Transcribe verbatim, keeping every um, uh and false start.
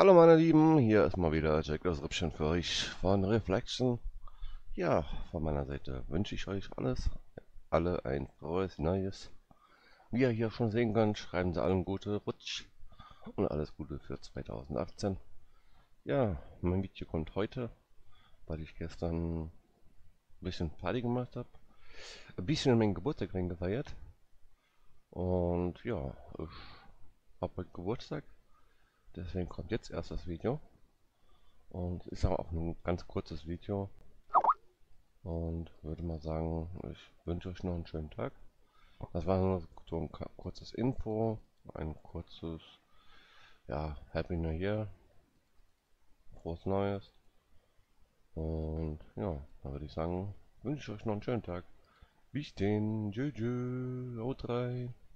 Hallo meine Lieben, hier ist mal wieder Jack das Rippchen für euch von Reflection. Ja, von meiner Seite wünsche ich euch alles, alle ein frohes Neues. Wie ihr hier schon sehen könnt, schreiben sie allen gute Rutsch und alles Gute für zweitausendachtzehn. Ja, mein Video kommt heute, weil ich gestern ein bisschen Party gemacht habe. Ein bisschen meinen Geburtstag gefeiert. Und ja, ich habe heute Geburtstag, deswegen kommt jetzt erst das Video. Und ist auch ein ganz kurzes Video. Und würde mal sagen, ich wünsche euch noch einen schönen Tag. Das war nur so ein kurzes Info, ein kurzes, ja, Happy New Year, frohes Neues. Und ja, dann würde ich sagen, wünsche ich euch noch einen schönen Tag. Bis denn, tschüss, tschüss, haut rein.